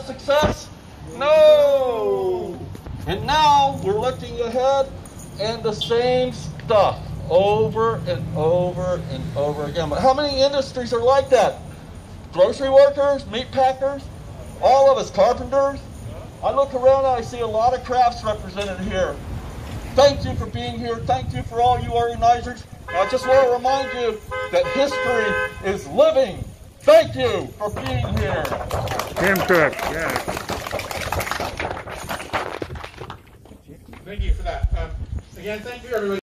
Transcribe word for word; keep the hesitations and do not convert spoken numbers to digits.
success? No! And now we're looking ahead and the same stuff over and over and over again. But how many industries are like that? Grocery workers, meat packers, all of us, carpenters. I look around and I see a lot of crafts represented here. Thank you for being here. Thank you for all you organizers. I just want to remind you that history is living. Thank you for being here. Tim Cook, yeah. Thank you for that. Um, again, thank you everybody.